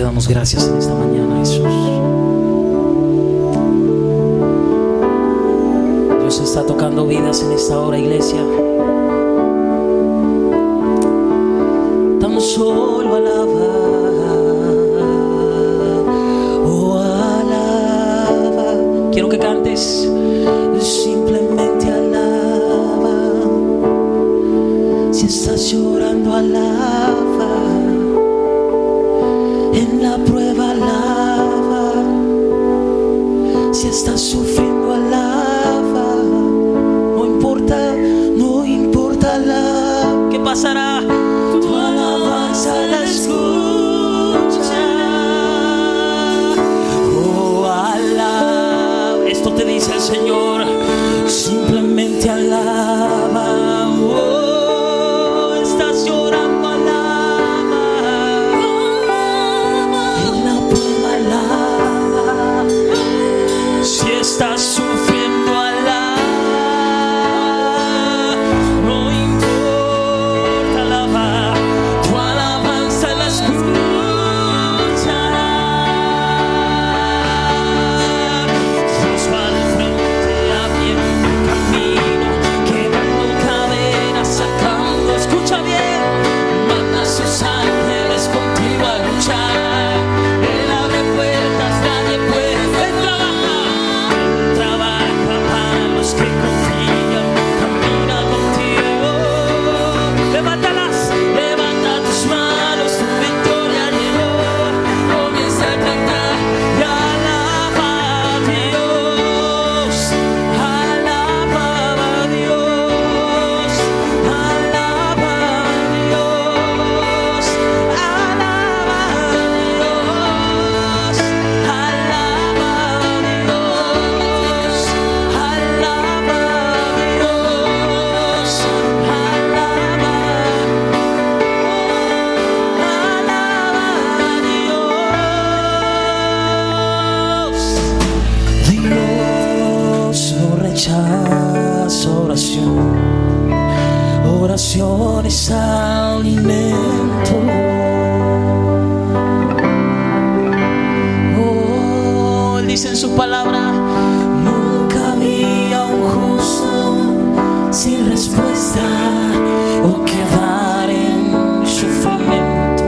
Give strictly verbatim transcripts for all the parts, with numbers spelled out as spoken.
damos gracias en esta mañana, Jesús. Dios está tocando vidas en esta hora, iglesia. Tan solo alaba, oh alaba. Quiero que cantes. Simplemente alaba. Si estás llorando, alaba. En la prueba, alaba. Si estás sufriendo, alaba. No importa, no importa la. ¿Qué pasará? Tu alabanza la escucha. Oh, alaba. Esto te dice el Señor. Simplemente alaba. Oh, estás llorando, alaba. En la prueba, alaba. Si estás sufriendo, alaba. No importa, alaba. Tu alabanza la escuchará. Dios va al frente abriendo camino, quebrando cadenas, sacando. Escucha bien, manda a sus ángeles contigo a luchar. Él abre puertas, nadie puede trabajar. Trabaja para los que confían, camina contigo. Levántalas, levanta tus manos, tu victoria llegó. Comienza a cantar y alaba a Dios. Alaba a Dios. Alaba a Dios. Alaba a Dios. Alaba a Dios. Alaba a Dios. Alaba a Dios. Dios no rechaza oración. Oración es alimento. Oh, Él dice en su palabra: nunca había un justo sin respuesta o quedar en sufrimiento.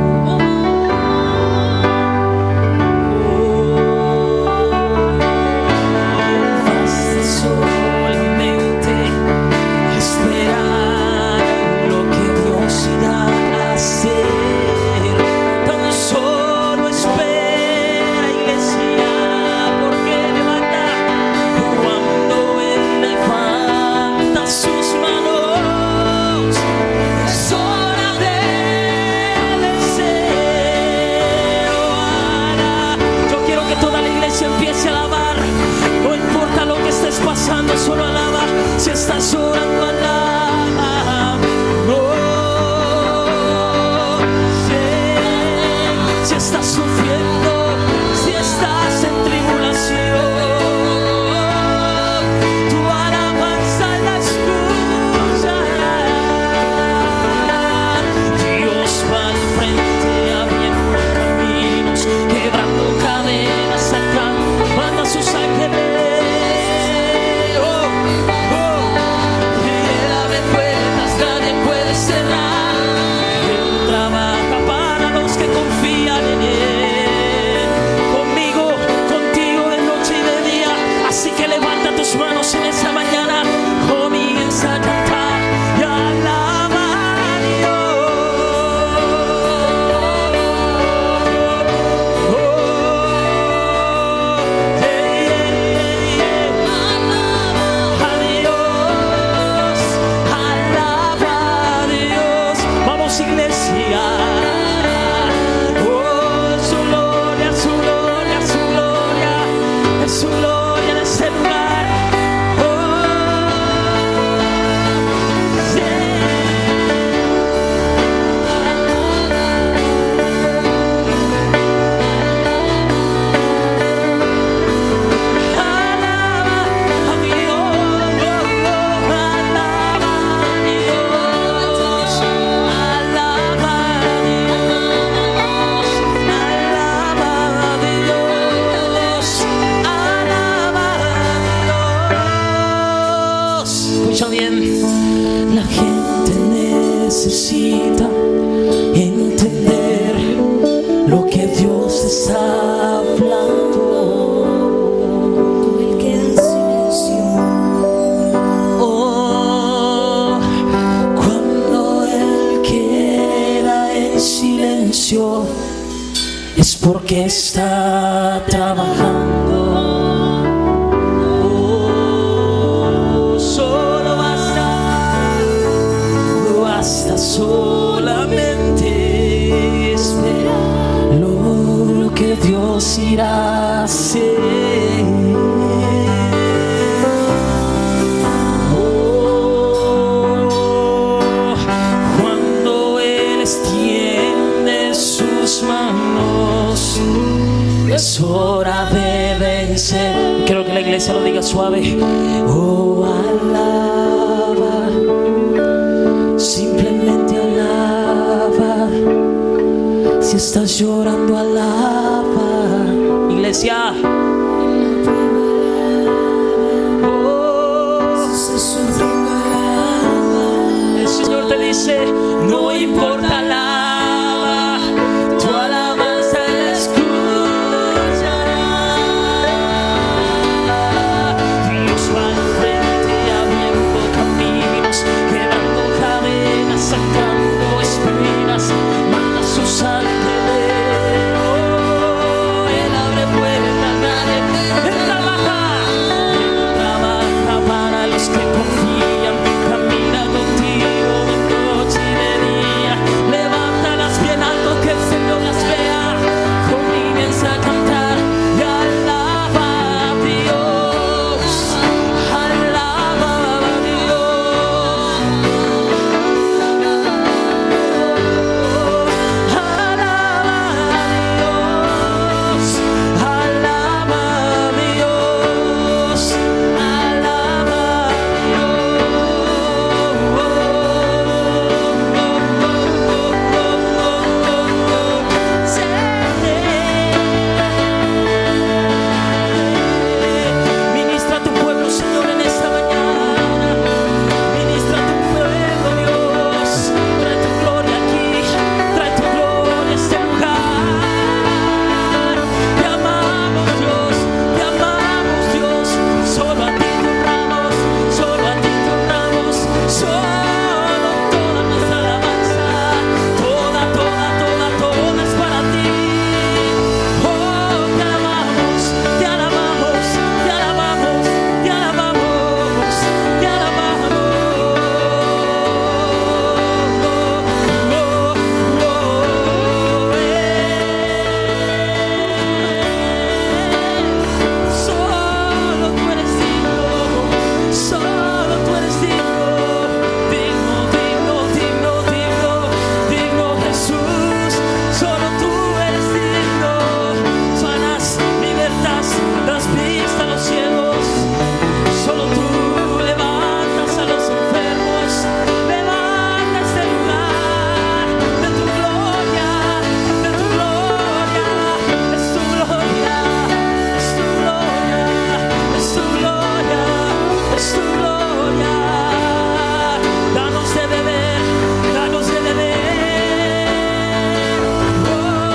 Basta solamente esperar en lo que Dios irá a hacer. Tan solo espera, iglesia, porque levanta cuando Él levanta sus manos. necesita entender lo que Dios está hablando. Todo el queda en silencio. Oh, cuando Él queda en silencio es porque está trabajando. Oh, solo basta, basta solamente esperar lo que Dios irá a hacer. Oh, cuando Él extiende sus manos, es hora de vencer. Quiero que la iglesia lo diga suave. Oh, alaba, simplemente alaba. Si estás llorando, alaba, iglesia. Oh, el Señor te dice, no importa, alaba, tu alabanza la escuchará. Dios va al frente abriendo caminos, quebrando cadenas, sacando espinas, manda sus ángeles. Oh, Él abre puertas, nadie. Él trabaja, Él trabaja para los que confían, camina contigo de noche y de día. Levanta las bien alto que el Señor las vea. Comienza a cantar y alaba a Dios, alaba a Dios, alaba a Dios, alaba a Dios, alaba Ministra a tu pueblo, Señor, en esta mañana. Ministra a tu pueblo, Dios. Trae tu gloria aquí, trae tu gloria a este lugar. Te amamos, Dios, te amamos, Dios. Solo a ti te honramos, solo a ti te honramos, solo toda nuestra alabanza, toda, toda, toda, toda es para ti. Oh, te alabamos, te alabamos, te alabamos, te alabamos, te alabamos. Oh, oh, oh, eh. Solo tú eres digno, solo tú eres digno, digno, digno, digno, digno, digno Jesús, solo tú eres digno. Sanas, libertas, das vista a los ciegos, solo tú levantas a los enfermos, levanta este lugar de tu gloria, de tu gloria, es tu gloria, es tu gloria, es tu gloria, es tu gloria. Danos de beber, danos de beber. Oh,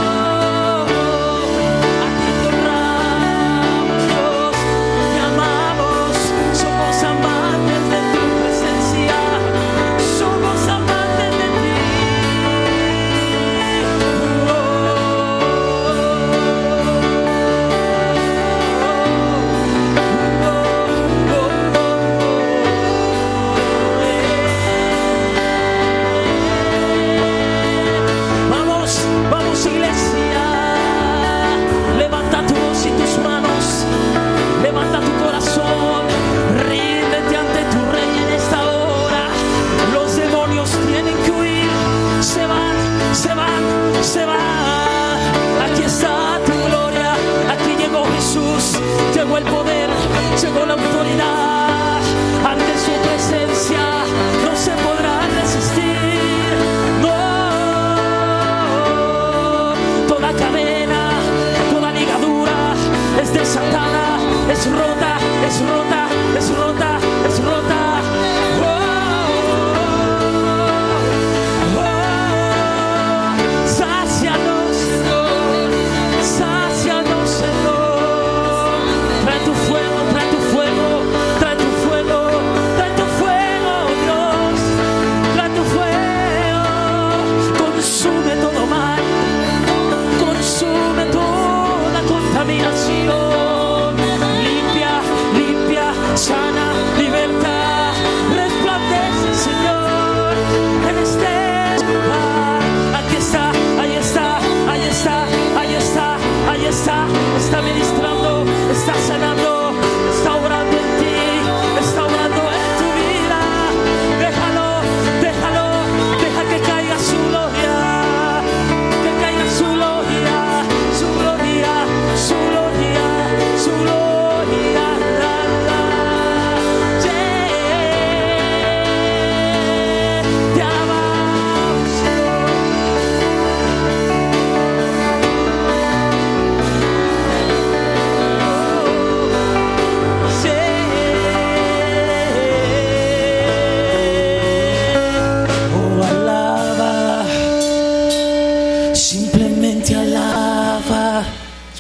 a ti te honramos, Dios, te amamos, somos amantes de tu presencia, somos amantes de ti. Oh, oh, Vamos, vamos, iglesia. Levanta tu voz y tus manos, levanta tu corazón, ríndete ante tu rey en esta hora. Los demonios tienen que huir, se van, se van, se van. Aquí está tu gloria, aquí llegó Jesús, llegó el poder, llegó la autoridad. Ante su presencia no se podrá resistir. No, toda cadena, toda ligadura es desatada, es rota, es rota, es rota, es rota. Oh,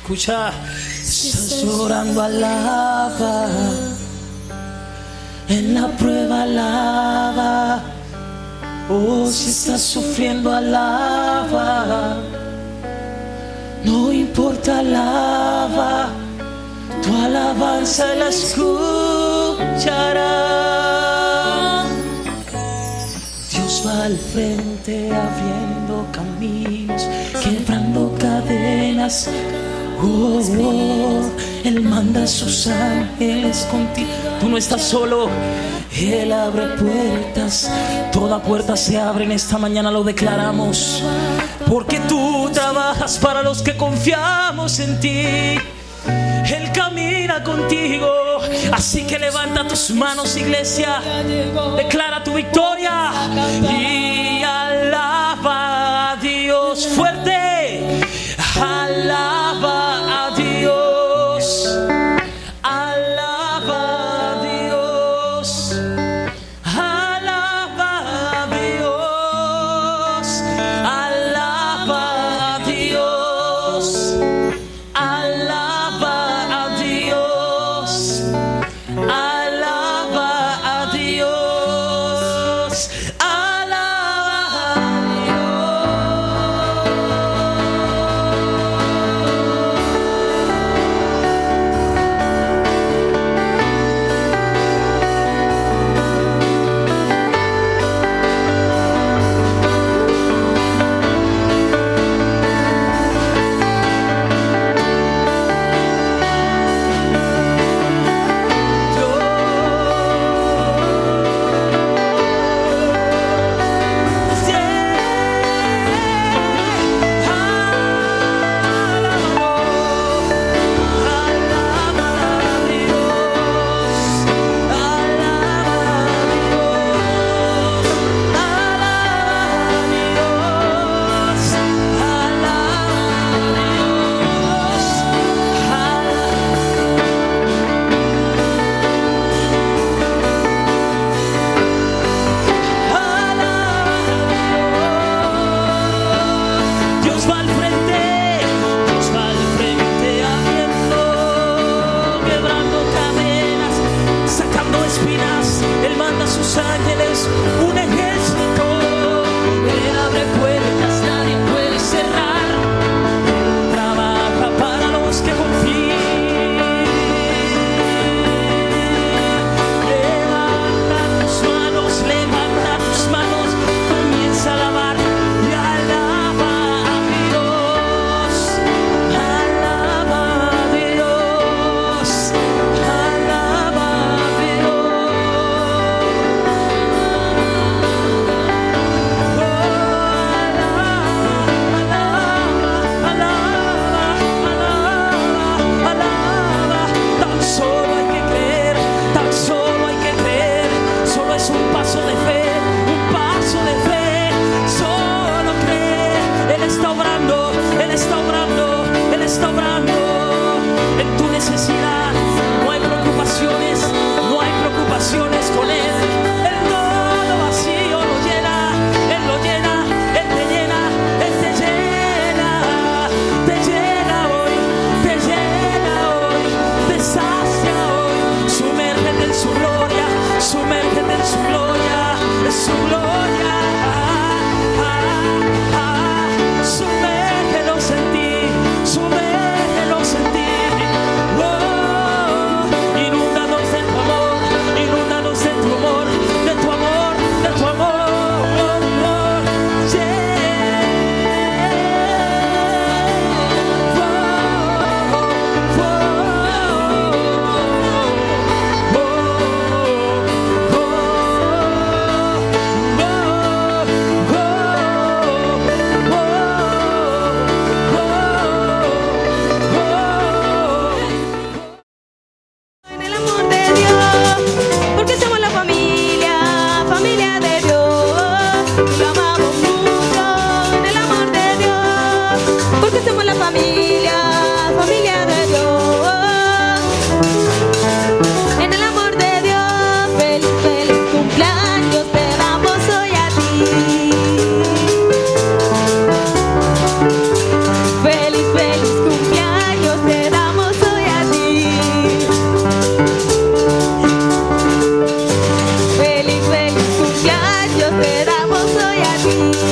Escucha, si estás llorando, alaba. En la prueba, alaba. Oh, si estás sufriendo, alaba. No importa, alaba. Tu alabanza la escuchará. Dios va al frente abriendo caminos, quebrando cadenas. Oh, oh, Él manda a sus ángeles contigo. Tú no estás solo. Él abre puertas. Toda puerta se abre en esta mañana, lo declaramos. Porque tú trabajas para los que confiamos en ti. Él camina contigo. Así que levanta tus manos, iglesia. Declara tu victoria y alaba a Dios fuerte. Alaba a Dios. Alaba a Dios. Alaba a Dios. Alaba a Dios. Alaba a Dios. Alaba a Dios. Alaba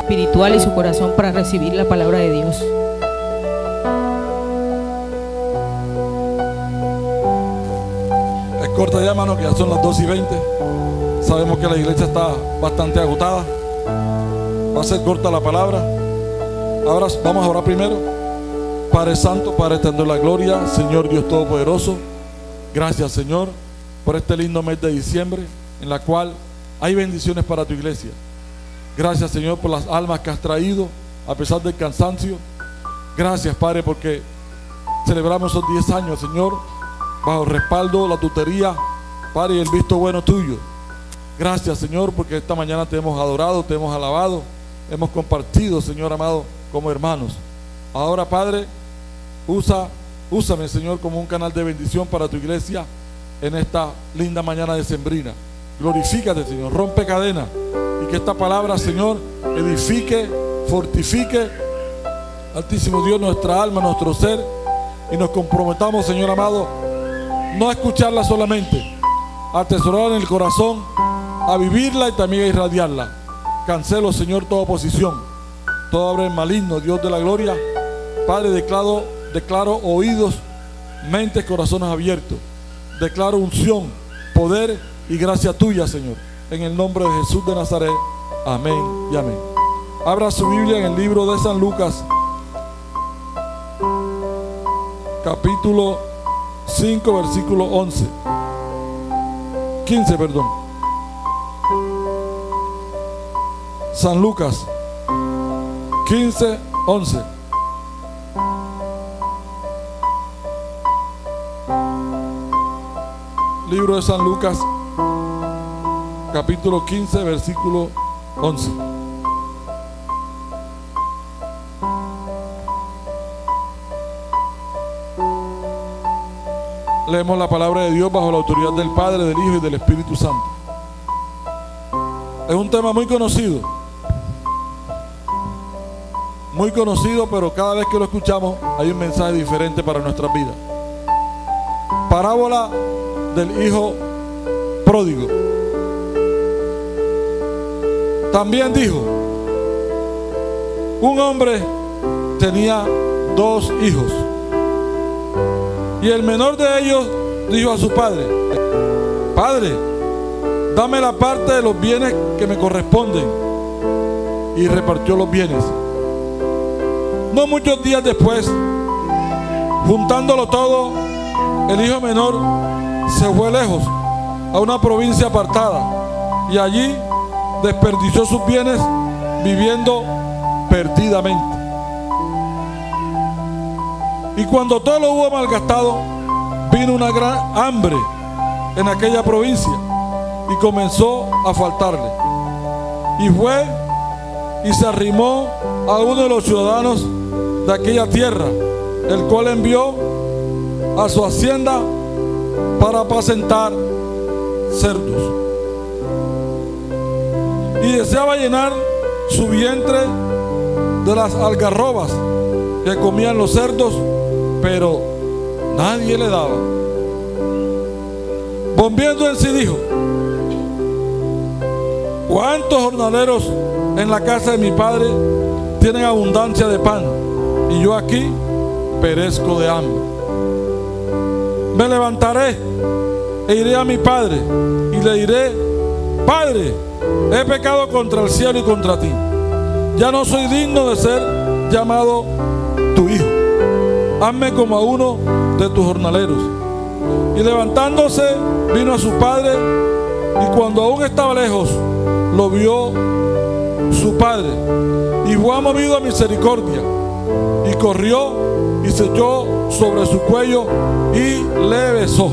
espiritual y su corazón para recibir la palabra de Dios. Es corta ya, hermano, que ya son las dos y veinte. Sabemos que la iglesia está bastante agotada. Va a ser corta la palabra. Ahora vamos a orar primero. Padre Santo, Padre eterno de la gloria, Señor Dios Todopoderoso, gracias, Señor, por este lindo mes de diciembre, en la cual hay bendiciones para tu iglesia. Gracias, Señor, por las almas que has traído, a pesar del cansancio. Gracias, Padre, porque celebramos esos diez años, Señor, bajo el respaldo, la tutoría, Padre, y el visto bueno tuyo. Gracias, Señor, porque esta mañana te hemos adorado, te hemos alabado, hemos compartido, Señor amado, como hermanos. Ahora, Padre, usa, úsame, Señor, como un canal de bendición para tu iglesia en esta linda mañana decembrina. Glorifícate, Señor, rompe cadenas, y que esta palabra, Señor, edifique, fortifique, Altísimo Dios, nuestra alma, nuestro ser, y nos comprometamos, Señor amado, no a escucharla solamente, a atesorarla en el corazón, a vivirla y también a irradiarla. Cancelo, Señor, toda oposición, toda obra del maligno, Dios de la gloria. Padre, declaro, declaro oídos, mentes, corazones abiertos. Declaro unción, poder y gracia tuya, Señor, en el nombre de Jesús de Nazaret. Amén y amén. Abra su Biblia en el libro de San Lucas, capítulo cinco, versículo once. quince, perdón. San Lucas quince, once. Libro de San Lucas, capítulo quince, versículo once. Leemos la palabra de Dios bajo la autoridad del Padre, del Hijo y del Espíritu Santo. Es un tema muy conocido, muy conocido, pero cada vez que lo escuchamos hay un mensaje diferente para nuestras vidas. Parábola del hijo pródigo. También dijo: un hombre tenía dos hijos, y el menor de ellos dijo a su padre: Padre, dame la parte de los bienes que me corresponden. Y repartió los bienes. No muchos días después, juntándolo todo, el hijo menor se fue lejos, a una provincia apartada, y allí desperdició sus bienes viviendo perdidamente. Y cuando todo lo hubo malgastado, vino una gran hambre en aquella provincia y comenzó a faltarle. Y fue y se arrimó a uno de los ciudadanos de aquella tierra, el cual envió a su hacienda para apacentar cerdos. Y deseaba llenar su vientre de las algarrobas que comían los cerdos, pero nadie le daba. Volviendo en sí dijo: ¿cuántos jornaleros en la casa de mi padre tienen abundancia de pan, y yo aquí perezco de hambre? Me levantaré e iré a mi padre y le diré: Padre, he pecado contra el cielo y contra ti. Ya no soy digno de ser llamado tu hijo. Hazme como a uno de tus jornaleros. Y levantándose, vino a su padre, y cuando aún estaba lejos, lo vio su padre, y fue movido a misericordia, y corrió y se echó sobre su cuello y le besó.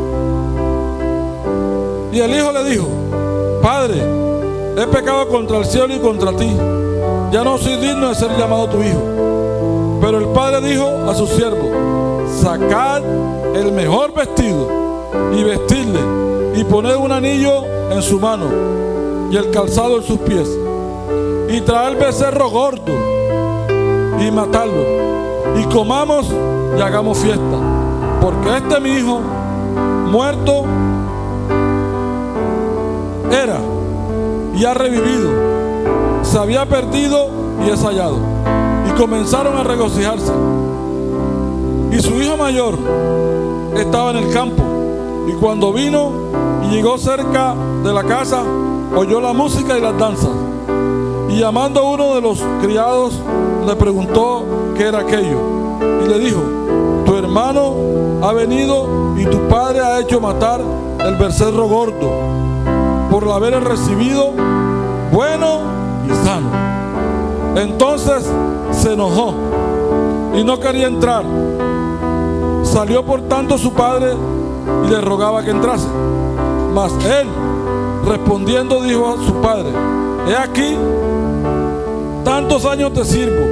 Y el hijo le dijo: Padre, he pecado contra el cielo y contra ti. Ya no soy digno de ser llamado tu hijo. Pero el padre dijo a su siervo: sacad el mejor vestido y vestidle, y poned un anillo en su mano y el calzado en sus pies, y traed becerro gordo y matadlo, y comamos y hagamos fiesta, porque este mi hijo muerto era y ha revivido, se había perdido y es hallado. Y comenzaron a regocijarse. Y su hijo mayor estaba en el campo. Y cuando vino y llegó cerca de la casa, oyó la música y las danzas. Y llamando a uno de los criados, le preguntó qué era aquello. Y le dijo: tu hermano ha venido y tu padre ha hecho matar el becerro gordo, por haber recibido bueno y sano. Entonces se enojó y no quería entrar. Salió por tanto su padre y le rogaba que entrase. Mas él, respondiendo, dijo a su padre: he aquí, tantos años te sirvo,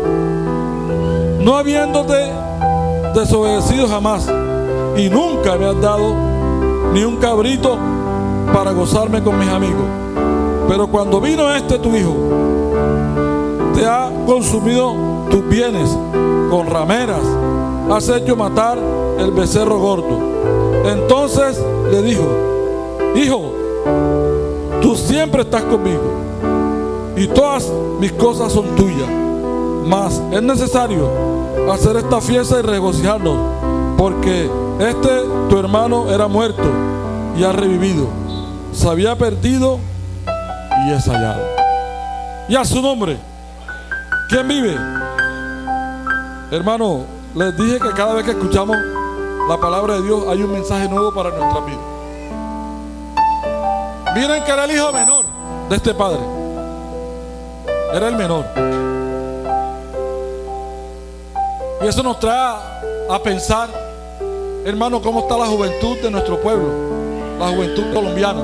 no habiéndote desobedecido jamás, y nunca me has dado ni un cabrito para gozarme con mis amigos. Pero cuando vino este tu hijo, te ha consumido tus bienes con rameras, has hecho matar el becerro gordo. Entonces le dijo: hijo, tú siempre estás conmigo y todas mis cosas son tuyas, mas es necesario hacer esta fiesta y regocijarnos, porque este tu hermano era muerto y ha revivido, se había perdido y es hallado. Y a su nombre. ¿Quién vive? Hermano, les dije que cada vez que escuchamos la palabra de Dios hay un mensaje nuevo para nuestra vida. Miren que era el hijo menor de este padre. Era el menor. Y eso nos trae a pensar, hermano, cómo está la juventud de nuestro pueblo, la juventud colombiana.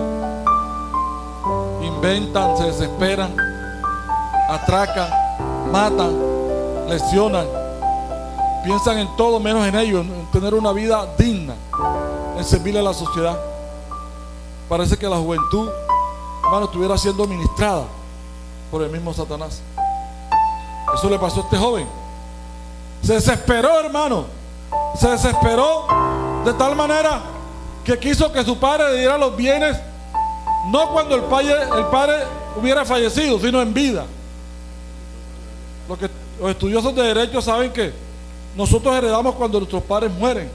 Inventan, se desesperan, atracan, matan, lesionan, piensan en todo menos en ellos, en tener una vida digna, en servirle a la sociedad. Parece que la juventud, hermano, estuviera siendo ministrada por el mismo Satanás. Eso le pasó a este joven. Se desesperó, hermano. Se desesperó de tal manera que quiso que su padre le diera los bienes, no cuando el padre, el padre hubiera fallecido, sino en vida. Los, que, los estudiosos de derecho saben que nosotros heredamos cuando nuestros padres mueren,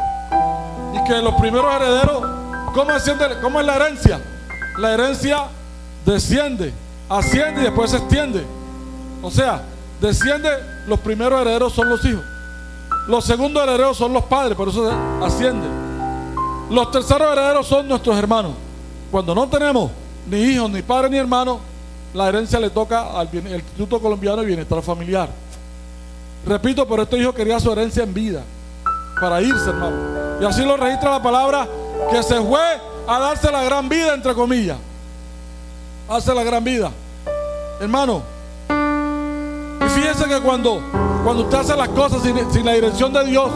y que los primeros herederos, ¿cómo, asciende, cómo es la herencia? La herencia desciende, asciende y después se extiende. O sea, desciende, los primeros herederos son los hijos, los segundos herederos son los padres, por eso asciende. Los terceros herederos son nuestros hermanos. Cuando no tenemos ni hijos, ni padres, ni hermanos, la herencia le toca al bien, el Instituto Colombiano de Bienestar Familiar. Repito, pero este hijo quería su herencia en vida, para irse, hermano. Y así lo registra la palabra, que se fue a darse la gran vida, entre comillas. Hace la gran vida, hermano. Y fíjense que cuando, cuando usted hace las cosas sin, sin la dirección de Dios,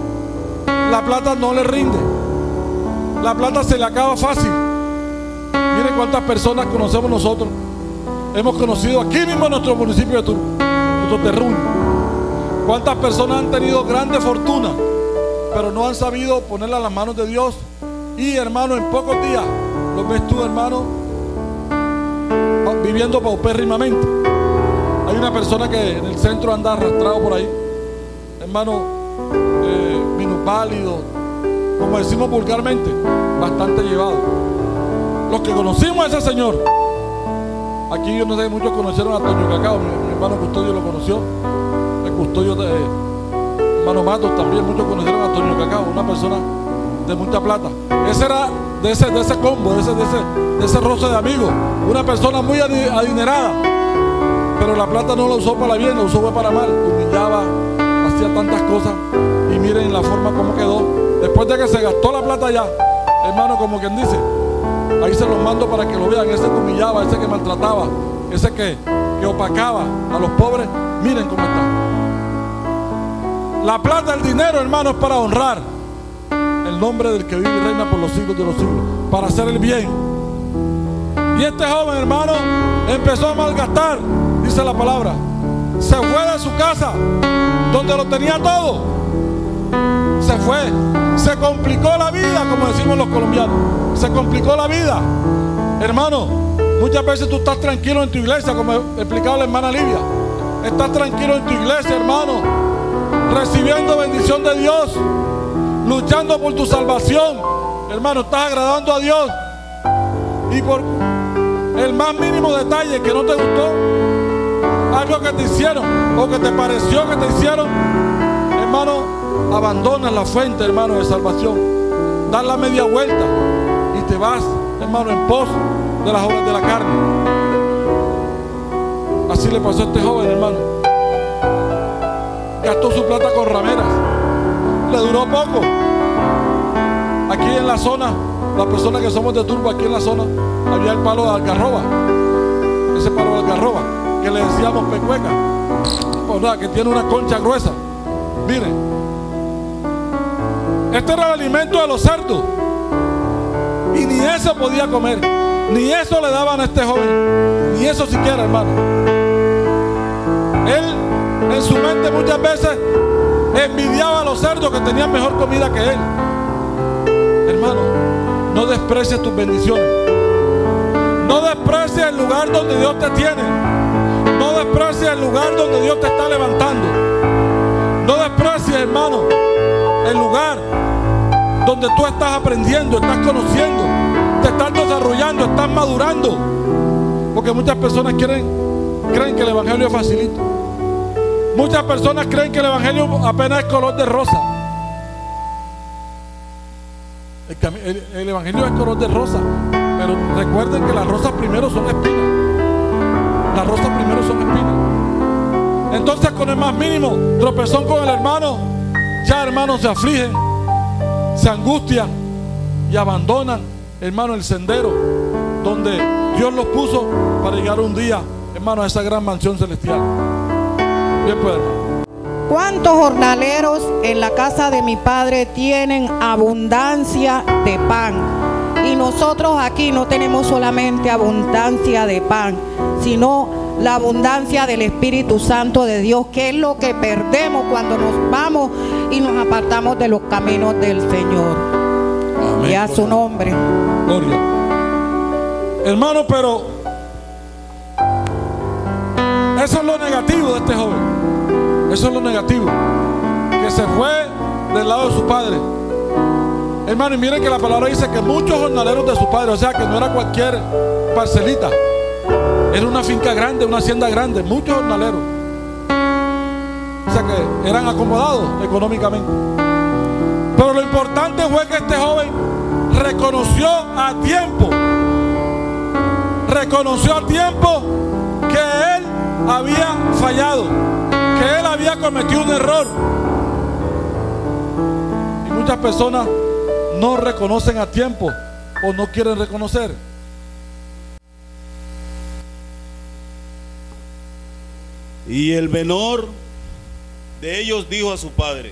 la plata no le rinde. La plata se le acaba fácil. Miren cuántas personas conocemos nosotros. Hemos conocido aquí mismo en nuestro municipio de Turbo, nuestro Terruño. Cuántas personas han tenido grande fortuna, pero no han sabido ponerla en las manos de Dios. Y, hermano, en pocos días lo ves tú, hermano, viviendo paupérrimamente. Hay una persona que en el centro anda arrastrado por ahí, hermano, eh, minusválido, como decimos vulgarmente, bastante llevado. Los que conocimos a ese señor, aquí yo no sé, muchos conocieron a Toño Cacao, mi, mi hermano Custodio lo conoció, el Custodio de eh, hermano Matos también, muchos conocieron a Toño Cacao, una persona de mucha plata. Ese era de ese, de ese combo, de ese, de ese, de ese roce de amigos, una persona muy adinerada, pero la plata no la usó para bien, la usó para mal, humillaba, hacía tantas cosas. Y miren la forma como quedó después de que se gastó la plata ya, hermano, como quien dice. Ahí se los mando para que lo vean. Ese que humillaba, ese que maltrataba, ese que, que opacaba a los pobres. Miren cómo está. La plata, el dinero, hermano, es para honrar el nombre del que vive y reina por los siglos de los siglos, para hacer el bien. Y este joven, hermano, empezó a malgastar, dice la palabra. Se fue de su casa, donde lo tenía todo. Se fue, se complicó la vida, como decimos los colombianos. Se complicó la vida, hermano. Muchas veces tú estás tranquilo en tu iglesia, como explicaba la hermana Livia. Estás tranquilo en tu iglesia, hermano, recibiendo bendición de Dios, luchando por tu salvación. Hermano, estás agradando a Dios. Y por el más mínimo detalle que no te gustó, algo que te hicieron o que te pareció que te hicieron, hermano, abandonas la fuente, hermano, de salvación. Das la media vuelta y te vas, hermano, en pos de las obras de la carne. Así le pasó a este joven, hermano. Gastó su plata con rameras. Le duró poco. Aquí en la zona, las personas que somos de Turbo, aquí en la zona, había el palo de algarroba. Ese palo de algarroba, que le decíamos pecueca. Pues nada, que tiene una concha gruesa. Miren, este era el alimento de los cerdos. Y ni eso podía comer. Ni eso le daban a este joven. Ni eso siquiera, hermano. Él en su mente muchas veces envidiaba a los cerdos que tenían mejor comida que él. Hermano, no desprecies tus bendiciones. No desprecies el lugar donde Dios te tiene. No desprecies el lugar donde Dios te está levantando. No desprecies, hermano, el lugar donde tú estás aprendiendo, estás conociendo, te estás desarrollando, estás madurando. Porque muchas personas quieren, creen que el evangelio es facilito. Muchas personas creen que el evangelio apenas es color de rosa. El, el, el evangelio es color de rosa, pero recuerden que las rosas primero son espinas. Las rosas primero son espinas. Entonces, con el más mínimo tropezón con el hermano, ya hermanos se afligen, se angustian y abandonan, hermano, el sendero donde Dios los puso para llegar un día, hermano, a esa gran mansión celestial. Bien, pues, hermano. ¿Cuántos jornaleros en la casa de mi padre tienen abundancia de pan? Y nosotros aquí no tenemos solamente abundancia de pan, sino la abundancia del Espíritu Santo de Dios, que es lo que perdemos cuando nos vamos y nos apartamos de los caminos del Señor. Amén. Y a su nombre. Gloria. Hermano, pero eso es lo negativo de este joven. Eso es lo negativo, que se fue del lado de su padre. Hermano, y miren que la palabra dice que muchos jornaleros de su padre, o sea que no era cualquier parcelita, era una finca grande, una hacienda grande, muchos jornaleros. O sea que eran acomodados económicamente. Pero lo importante fue que este joven reconoció a tiempo, reconoció a tiempo que él había fallado, que él había cometido un error. Y muchas personas no reconocen a tiempo o no quieren reconocer. Y el menor de ellos dijo a su padre.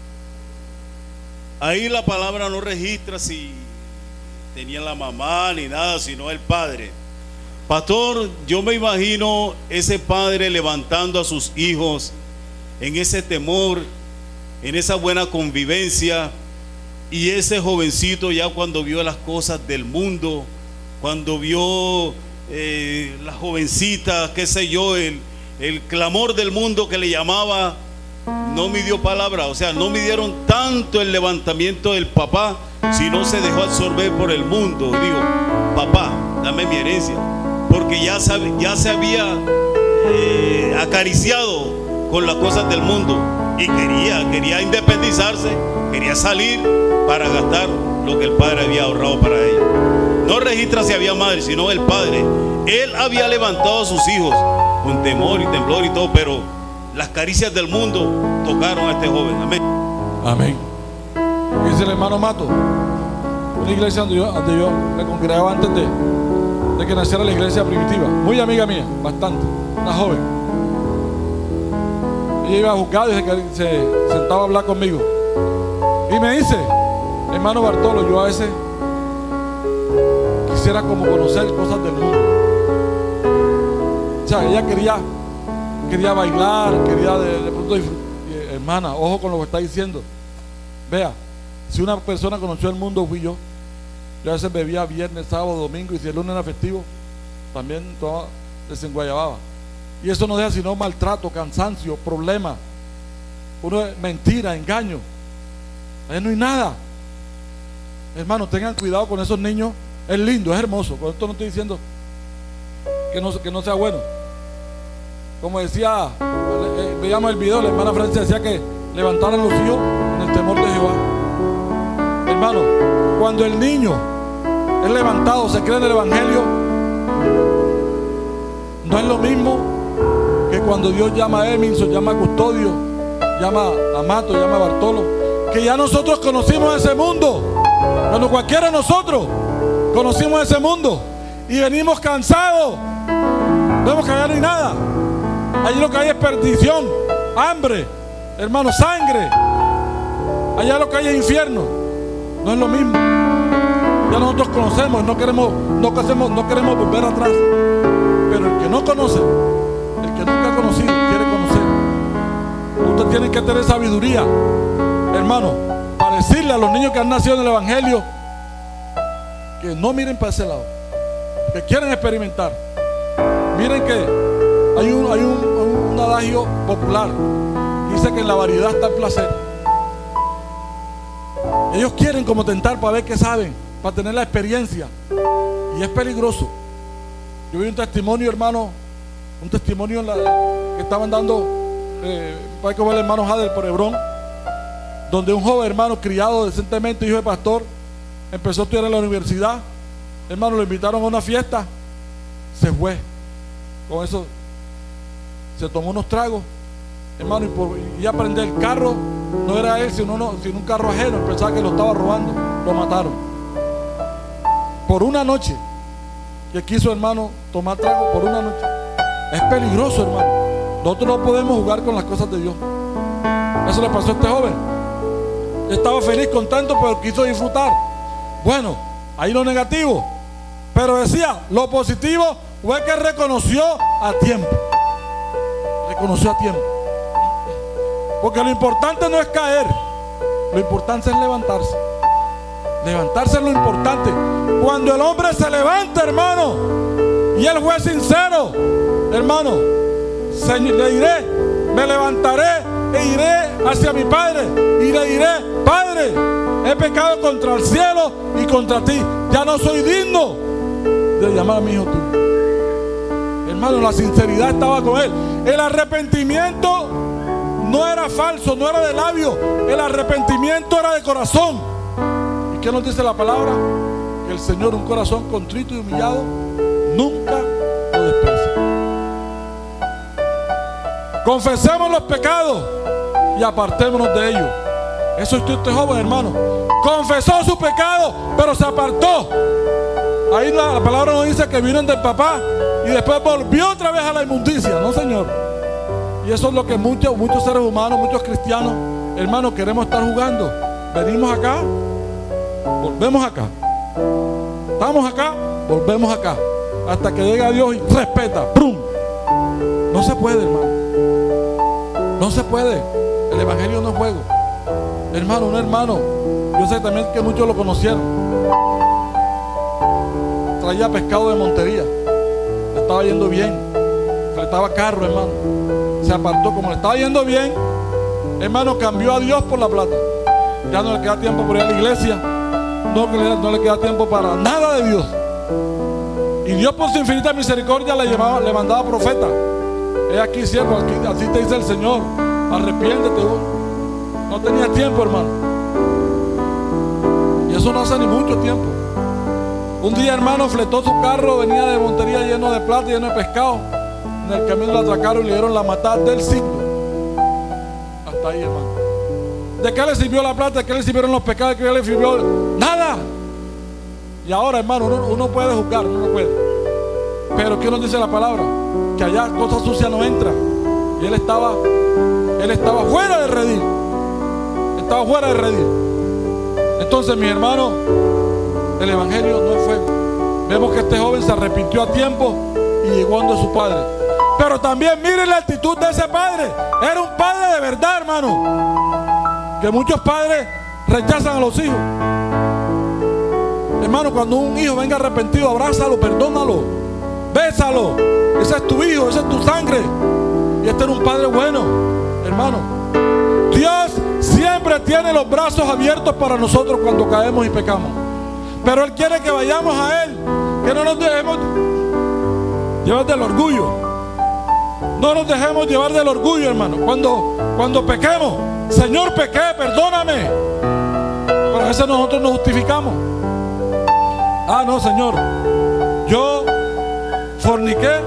Ahí la palabra no registra si tenía la mamá ni nada, sino el padre. Pastor, yo me imagino ese padre levantando a sus hijos en ese temor, en esa buena convivencia, y ese jovencito ya cuando vio las cosas del mundo, cuando vio eh, la jovencita, qué sé yo, el, el clamor del mundo que le llamaba, no midió palabra, o sea, no midieron tanto el levantamiento del papá, sino se dejó absorber por el mundo. Digo, papá, dame mi herencia, porque ya, sabe, ya se había eh, acariciado con las cosas del mundo y quería, quería independizarse, quería salir para gastar lo que el padre había ahorrado para ella. No registra si había madre, sino el padre. Él había levantado a sus hijos con temor y temblor y todo, pero las caricias del mundo tocaron a este joven. Amén. Amén. Dice el hermano Mato, una iglesia donde yo, donde yo me congregaba antes de, de que naciera la iglesia primitiva, muy amiga mía, bastante, una joven. Ella iba a juzgar y se, se sentaba a hablar conmigo y me dice, hermano Bartolo, yo a veces quisiera como conocer cosas del mundo. O sea, ella quería quería bailar, quería de, de pronto disfrutar. Hermana, ojo con lo que está diciendo. Vea, si una persona conoció el mundo fui yo. Yo a veces bebía viernes, sábado, domingo, y si el lunes era festivo, también toma desenguayababa. Y eso no deja sino maltrato, cansancio, problemas. Uno es mentira, engaño. Ahí no hay nada. Hermanos, tengan cuidado con esos niños. Es lindo, es hermoso. Con esto no estoy diciendo que no, que no sea bueno. Como decía, eh, veíamos el video, la hermana Francia decía que levantaran los hijos en el temor de Jehová. Hermano, cuando el niño es levantado, se cree en el evangelio, no es lo mismo que cuando Dios llama a Eminson, llama a Custodio, llama a Mato, llama a Bartolo, que ya nosotros conocimos ese mundo. Cuando cualquiera de nosotros conocimos ese mundo y venimos cansados, vemos que allá no hay nada. Allí lo que hay es perdición, hambre, hermano, sangre. Allá lo que hay es infierno. No es lo mismo. Ya nosotros conocemos, no queremos, no queremos, no queremos volver atrás. Pero el que no conoce, el que nunca ha conocido, quiere conocer. Ustedes tienen que tener sabiduría, hermano, para decirle a los niños que han nacido en el evangelio que no miren para ese lado, que quieren experimentar. Miren que hay un, hay un, un adagio popular, dice que en la variedad está el placer. Ellos quieren como tentar para ver qué saben, para tener la experiencia, y es peligroso. Yo vi un testimonio, hermano, un testimonio en la, que estaban dando eh, para como el hermano Jader por Hebrón, donde un joven hermano criado decentemente, hijo de pastor, empezó a estudiar en la universidad. Hermano, lo invitaron a una fiesta, se fue. Con eso se tomó unos tragos, hermano, y, por, y a prender el carro, no era él, sino, no, sino un carro ajeno. Pensaba que lo estaba robando, lo mataron. Por una noche que quiso, hermano, tomar trago por una noche. Es peligroso, hermano. Nosotros no podemos jugar con las cosas de Dios. Eso le pasó a este joven. Estaba feliz, contento, pero quiso disfrutar. Bueno, ahí lo negativo. Pero decía, lo positivo fue que reconoció a tiempo. Reconoció a tiempo. Porque lo importante no es caer, lo importante es levantarse. Levantarse es lo importante. Cuando el hombre se levanta, hermano, y él fue sincero, hermano, le diré, me levantaré e iré hacia mi padre y le diré, Padre, he pecado contra el cielo y contra ti, ya no soy digno de llamar a mi hijo tuyo. Hermano, la sinceridad estaba con él. El arrepentimiento no era falso, no era de labio, el arrepentimiento era de corazón. ¿Y qué nos dice la palabra? Que el Señor, un corazón contrito y humillado, nunca lo desprecia. Confesemos los pecados y apartémonos de ellos. Eso es este joven, hermano. Confesó su pecado, pero se apartó. Ahí la, la palabra nos dice que vino del papá y después volvió otra vez a la inmundicia. No, Señor. Y eso es lo que muchos, muchos seres humanos, muchos cristianos, hermanos, queremos estar jugando. Venimos acá, volvemos acá. Estamos acá, volvemos acá. Hasta que llega Dios y respeta. ¡Prum! No se puede, hermano. No se puede. El evangelio no es juego. Hermano, un hermano, yo sé también que muchos lo conocieron. Traía pescado de Montería. Le estaba yendo bien. Fletaba carro, hermano. Se apartó. Como le estaba yendo bien, hermano, cambió a Dios por la plata. Ya no le queda tiempo por ir a la iglesia. No, no le queda tiempo para nada de Dios. Y Dios, por su infinita misericordia, le, llevaba, le mandaba profeta. He aquí, siervo, aquí, así te dice el Señor. Arrepiéntete. No tenía tiempo, hermano. Y eso no hace ni mucho tiempo. Un día, hermano, fletó su carro, venía de Montería lleno de plata, lleno de pescado. En el camino lo atracaron y le dieron la matada del siglo. Hasta ahí, hermano. ¿De qué le sirvió la plata? ¿De qué le sirvieron los pecados? ¿De qué le sirvió? Nada. Y ahora, hermano, uno, uno puede juzgar, uno no puede. Pero ¿qué nos dice la palabra? Que allá cosas sucias no entran. Y él estaba, él estaba fuera de redil. Estaba fuera de redil. Entonces, mi hermano, el evangelio no es fuego. Vemos que este joven se arrepintió a tiempo y llegó donde su padre. Pero también miren la actitud de ese padre. Era un padre de verdad, hermano. Que muchos padres rechazan a los hijos. Hermano, cuando un hijo venga arrepentido, abrázalo, perdónalo. bésalo. Ese es tu hijo, ese es tu sangre. Y este era un padre bueno, hermano. Dios siempre tiene los brazos abiertos para nosotros cuando caemos y pecamos. Pero Él quiere que vayamos a Él, que no nos dejemos llevar del orgullo. No nos dejemos llevar del orgullo, hermano. Cuando, cuando pequemos, Señor, pequé, perdóname. Pero a veces nosotros nos justificamos. Ah, no, Señor, yo forniqué.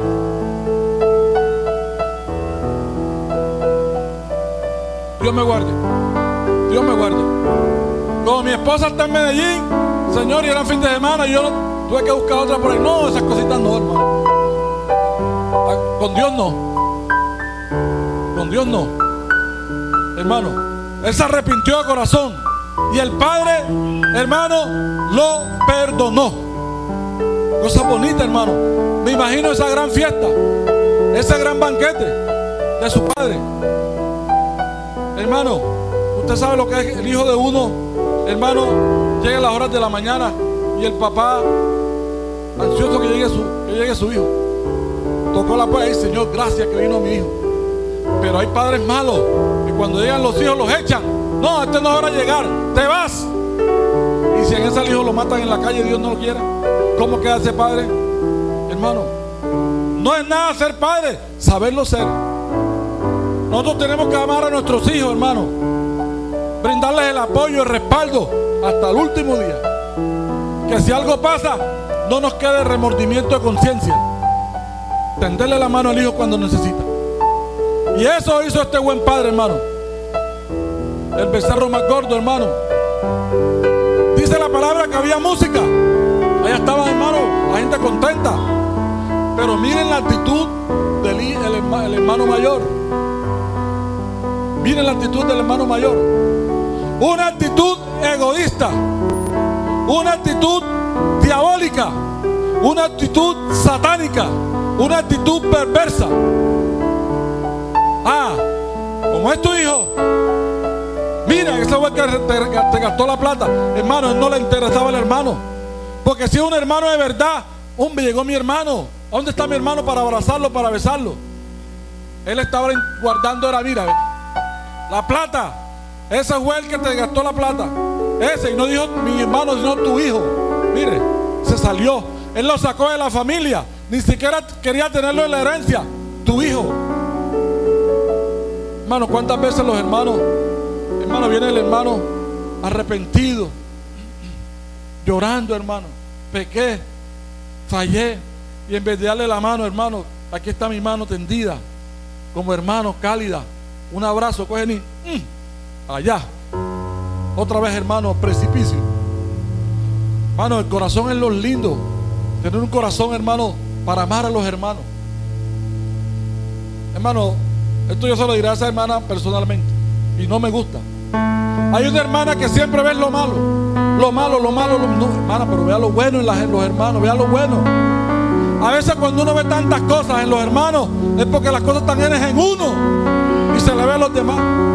Dios me guarde. Dios me guarde. Como mi esposa está en Medellín, Señor, y era fin de semana, y yo tuve que buscar otra por ahí. No, esas cositas no, hermano. Con Dios no. Con Dios no. Hermano, Él se arrepintió de corazón. Y el Padre, hermano, lo perdonó. Cosa bonita, hermano. Me imagino esa gran fiesta, ese gran banquete de su Padre. Hermano, usted sabe lo que es el hijo de uno. Hermano, llega a las horas de la mañana y el papá, ansioso que llegue su, que llegue su hijo, tocó la puerta y dice: Señor, gracias que vino mi hijo. Pero hay padres malos que cuando llegan los hijos los echan. No, este no es hora de llegar, te vas. Y si en ese hijo lo matan en la calle, Dios no lo quiera, ¿cómo queda ese padre? Hermano, no es nada ser padre, saberlo ser. Nosotros tenemos que amar a nuestros hijos, hermano, brindarles el apoyo, el respaldo hasta el último día. Que si algo pasa, no nos quede remordimiento de conciencia. Tenderle la mano al hijo cuando necesita. Y eso hizo este buen padre, hermano. El becerro más gordo, hermano. Dice la palabra que había música. Allá estaba, hermano, la gente contenta. Pero miren la actitud del el, el hermano mayor. Miren la actitud del hermano mayor. Una actitud egoísta. Una actitud diabólica. Una actitud satánica. Una actitud perversa. Ah, como es tu hijo. Mira, ese güey que te, te gastó la plata. Hermano, él no le interesaba al hermano. Porque si es un hermano de verdad, hombre, llegó mi hermano. ¿A dónde está mi hermano para abrazarlo, para besarlo? Él estaba guardando, era, mira, ve, la plata. Ese fue el que te gastó la plata. Ese, y no dijo mi hermano, sino tu hijo. Mire, se salió. Él lo sacó de la familia. Ni siquiera quería tenerlo en la herencia. Tu hijo. Hermano, ¿cuántas veces los hermanos, hermano, viene el hermano arrepentido, llorando, hermano? Pequé, fallé. Y en vez de darle la mano, hermano, aquí está mi mano tendida, como hermano, cálida. Un abrazo, cogen y mmm, allá. Otra vez, hermano, precipicio. Hermano, el corazón es lo lindo. Tener un corazón, hermano, para amar a los hermanos. Hermano, esto yo se lo diré a esa hermana personalmente, y no me gusta. Hay una hermana que siempre ve lo malo, lo malo, lo malo, lo, no, hermana, pero vea lo bueno en, las, en los hermanos, vea lo bueno. A veces cuando uno ve tantas cosas en los hermanos, es porque las cosas están en uno y se le ve a los demás.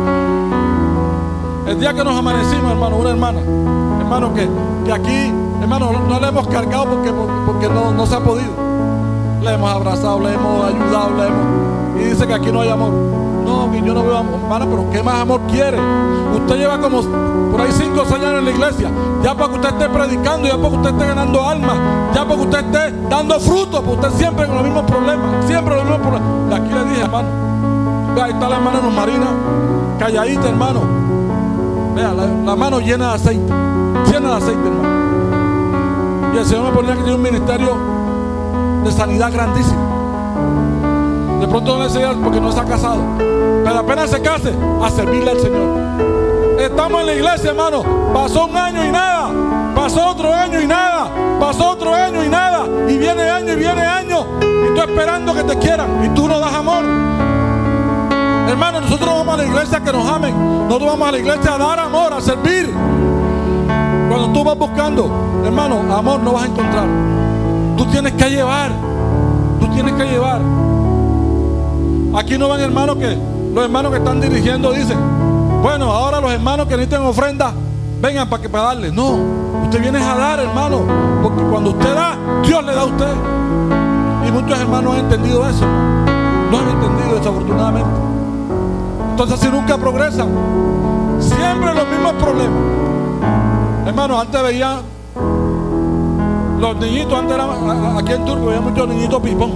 El día que nos amanecimos, hermano, una hermana, hermano, que, que aquí, hermano, no, no le hemos cargado porque, porque no, no se ha podido. Le hemos abrazado, le hemos ayudado, le hemos... Y dice que aquí no hay amor. No, que yo no veo amor. Hermana, pero ¿qué más amor quiere? Usted lleva como por ahí cinco o seis años en la iglesia. Ya para que usted esté predicando, ya para que usted esté ganando almas, ya para que usted esté dando frutos, porque usted siempre con los mismos problemas, siempre los mismos problemas. Y aquí le dije, hermano, vea, ahí está la hermana Luz Marina, calladita, hermano. Vea, la, la mano llena de aceite, llena de aceite, hermano. Y el Señor me ponía que tiene un ministerio de sanidad grandísimo. De pronto no le enseña porque no está casado, pero apenas se case, a servirle al Señor. Estamos en la iglesia, hermano. Pasó un año y nada, pasó otro año y nada, pasó otro año y nada, y viene año y viene año, y tú esperando que te quieran, y tú no das amor. Hermano, nosotros vamos a la iglesia que nos amen. Nosotros vamos a la iglesia a dar amor, a servir. Cuando tú vas buscando, hermano, amor no vas a encontrar. Tú tienes que llevar, tú tienes que llevar. Aquí no van hermanos que, los hermanos que están dirigiendo dicen, bueno, ahora los hermanos que necesitan ofrenda, vengan para que para darles. No, usted viene a dar, hermano, porque cuando usted da, Dios le da a usted. Y muchos hermanos han entendido eso, no han entendido desafortunadamente. Entonces si nunca progresan, siempre los mismos problemas. Hermanos, antes veían los niñitos, antes era, aquí en Turbo veía muchos niñitos pipón.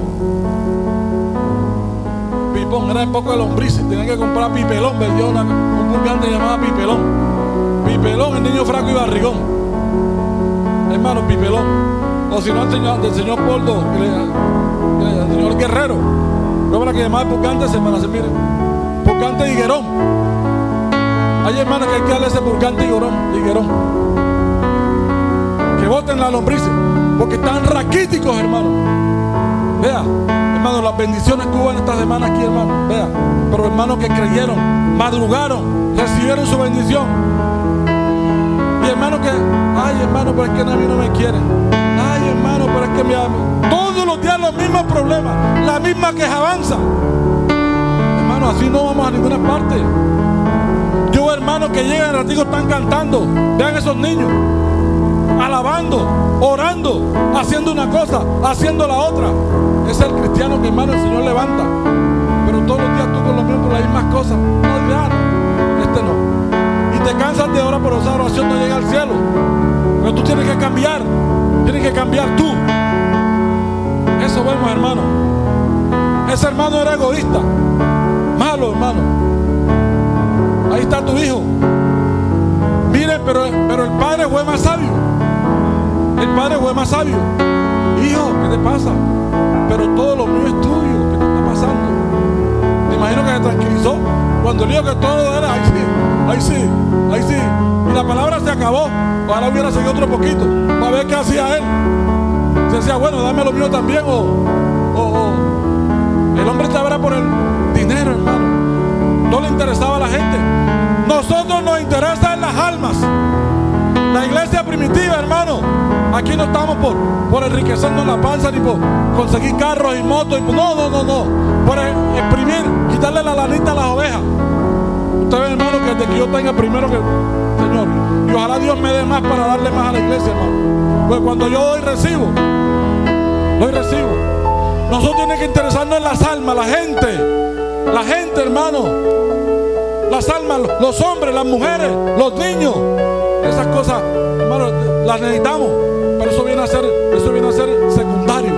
Pipón, era en poco de lombrices, tenían que comprar pipelón, vendió una, un purgante llamado pipelón. Pipelón, el niño fraco y barrigón. Hermano, pipelón. O si no, el señor, del señor Poldo, el señor Guerrero. Luego la que llamaba purgante, hermanas, miren, purgante y higuerón. Hay hermanas que hay que darle ese purgante y higuerón, higuerón. Que boten la lombrices, porque están raquíticos, hermano. Vea, hermano, las bendiciones que hubo en esta semana aquí, hermano. Vea, pero hermanos que creyeron, madrugaron, recibieron su bendición. Y hermanos que, ay hermano, pero es que a mí no me quieren. Ay hermano, pero es que me aman. Todos los días los mismos problemas, la misma quejabanza. Hermano, así no vamos a ninguna parte. Yo, hermano, que llegan ratico, están cantando. Vean esos niños, alabando, orando, haciendo una cosa, haciendo la otra. Ese es el cristiano que, hermano, el Señor levanta. Pero todos los días tú con los mismos, las mismas cosas. No, ya no, este no. Y te cansas de orar, pero esa oración no llega al cielo. Pero tú tienes que cambiar. Tienes que cambiar tú. Eso vemos, hermano. Ese hermano era egoísta. Malo, hermano. Ahí está tu hijo. Miren, pero, pero el padre fue más sabio. El padre fue más sabio. Hijo, ¿qué te pasa? Pero todo lo mío es tuyo. ¿Qué te está pasando? Me imagino que se tranquilizó. Cuando el hijo que todo era, ahí sí, ahí sí, ahí sí. Y la palabra se acabó. Ojalá hubiera seguido otro poquito para ver qué hacía él. Se decía, bueno, dame lo mío también. O, o, o. El hombre estaba por el dinero, hermano. No le interesaba a la gente. Nosotros nos interesa en las almas. La iglesia primitiva, hermano, aquí no estamos por, por enriquecernos la panza, ni por conseguir carros y motos. Y por, no, no, no, no. Por exprimir, quitarle la lanita a las ovejas. Usted ve, hermano, que desde que yo tenga primero que Señor. Y ojalá Dios me dé más para darle más a la iglesia, hermano. Pues cuando yo doy, recibo. Doy, recibo. Nosotros tenemos que interesarnos en las almas, la gente. La gente, hermano. Las almas, los hombres, las mujeres, los niños. Esas cosas, hermano, las necesitamos. Pero eso viene a ser, eso viene a ser secundario.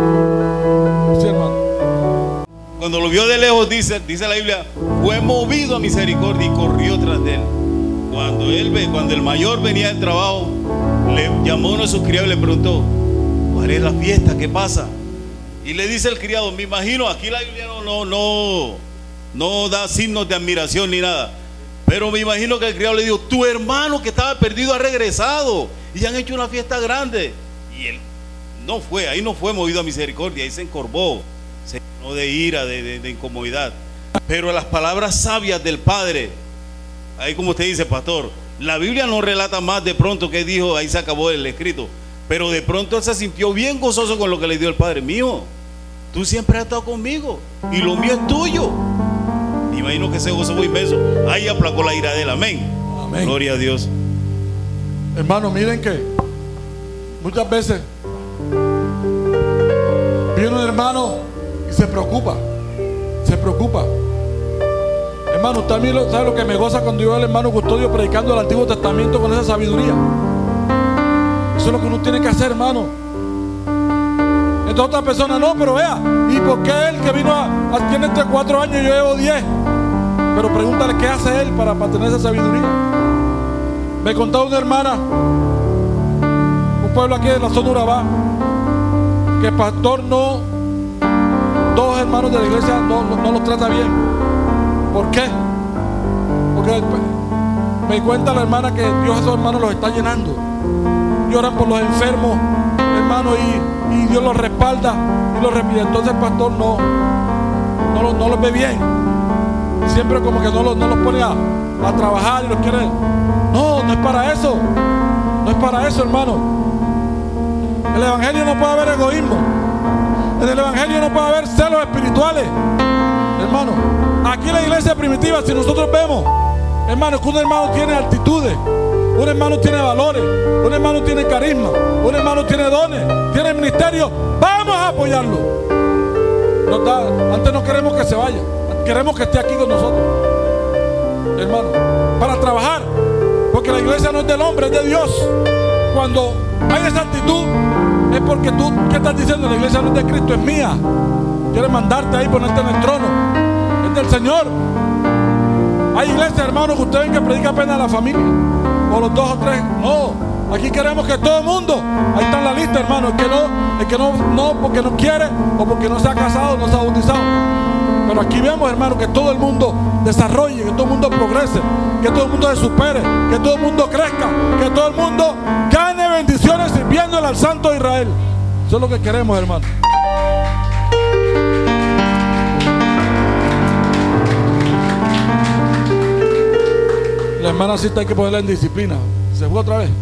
Sí, hermano. Cuando lo vio de lejos, dice, dice la Biblia, fue movido a misericordia y corrió tras de él. Cuando él ve, cuando el mayor venía del trabajo, le llamó a uno de sus criados y le preguntó, ¿cuál es la fiesta? ¿Qué pasa? Y le dice el criado, me imagino, aquí la Biblia no, no, no, no da signos de admiración ni nada. Pero me imagino que el criado le dijo, tu hermano que estaba perdido ha regresado y han hecho una fiesta grande. Y él no fue, ahí no fue movido a misericordia, ahí se encorvó, se llenó de ira, de, de, de incomodidad. Pero las palabras sabias del Padre, ahí como usted dice, pastor, la Biblia no relata más de pronto que dijo, ahí se acabó el escrito. Pero de pronto él se sintió bien gozoso con lo que le dio el Padre. Mío, tú siempre has estado conmigo y lo mío es tuyo. Me imagino que ese gozo fue inmenso. Ahí aplacó la ira de él. Amén. Amén. Gloria a Dios. Hermano, miren que muchas veces viene un hermano y se preocupa. Se preocupa. Hermano, usted a mí sabe lo que me goza cuando yo veo al hermano Custodio predicando el Antiguo Testamento con esa sabiduría. Eso es lo que uno tiene que hacer, hermano. Entonces otra persona, no, pero vea, ¿y por qué él que vino a, a tiene entre cuatro años y yo llevo diez? Pero pregúntale qué hace él para, para tener esa sabiduría. Me contaba una hermana, un pueblo aquí de la zona Urabá, que el pastor no, dos hermanos de la iglesia no, no, no los trata bien. ¿Por qué? Porque me cuenta la hermana que Dios a esos hermanos los está llenando. Lloran por los enfermos, hermano, y, y Dios los respalda y los repite. Entonces el pastor no, no, los, no los ve bien. Siempre como que no los, no los pone a, a trabajar y los quiere. No, no es para eso. No es para eso, hermano. En el evangelio no puede haber egoísmo. En el evangelio no puede haber celos espirituales. Hermano, aquí en la iglesia primitiva, si nosotros vemos, hermano, que un hermano tiene actitudes, Un hermano tiene valores, un hermano tiene carisma, un hermano tiene dones, tiene ministerio. Vamos a apoyarlo. Nos da- antes no queremos que se vaya, queremos que esté aquí con nosotros, hermano, para trabajar, porque la iglesia no es del hombre, es de Dios. Cuando hay esa actitud, es porque tú, ¿qué estás diciendo? La iglesia no es de Cristo, es mía. Quiere mandarte ahí, ponerte en el trono. Es del Señor. Hay iglesias, hermanos, que usted ven que predica apenas a la familia, o los dos o tres. No, aquí queremos que todo el mundo, ahí está en la lista, hermano. El que no, el que no, no porque no quiere, o porque no se ha casado, no se ha bautizado. Pero aquí vemos, hermano, que todo el mundo desarrolle, que todo el mundo progrese, que todo el mundo se supere, que todo el mundo crezca, que todo el mundo gane bendiciones sirviéndole al Santo de Israel. Eso es lo que queremos, hermano. La hermana Cita hay que ponerla en disciplina. ¿Se fue otra vez?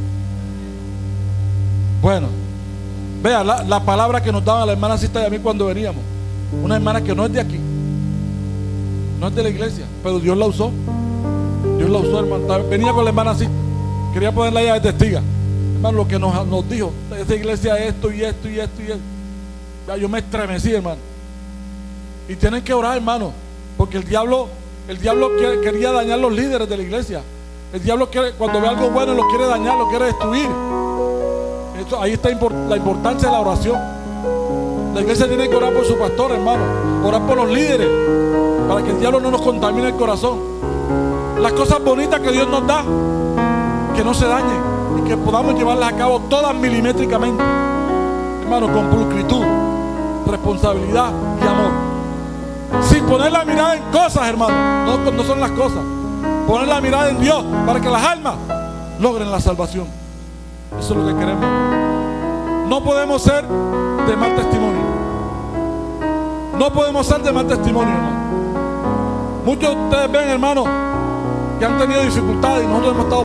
Bueno, vea la, la palabra que nos daba la hermana Cita y a mí cuando veníamos. Una hermana que no es de aquí, no es de la iglesia, pero Dios la usó. Dios la usó, hermano. Venía con la hermana Cita, quería ponerla ella de testiga. Hermano, lo que nos, nos dijo, esa iglesia es esto y esto y esto y esto. Ya, yo me estremecí, hermano. Y tienen que orar, hermano, porque el diablo, el diablo quiere- quería dañar los líderes de la iglesia. El diablo quiere, cuando ve algo bueno, lo quiere dañar, lo quiere destruir. Esto, ahí está impor- la importancia de la oración. La iglesia tiene que orar por su pastor, hermano, orar por los líderes, para que el diablo no nos contamine el corazón. Las cosas bonitas que Dios nos da, que no se dañen y que podamos llevarlas a cabo todas milimétricamente, hermano, con pulcritud, responsabilidad y amor, sin poner la mirada en cosas, hermano. No, no son las cosas, poner la mirada en Dios para que las almas logren la salvación. Eso es lo que queremos. No podemos ser de mal testimonio. No podemos ser de mal testimonio, hermano. Muchos de ustedes ven, hermano, que han tenido dificultades y nosotros hemos estado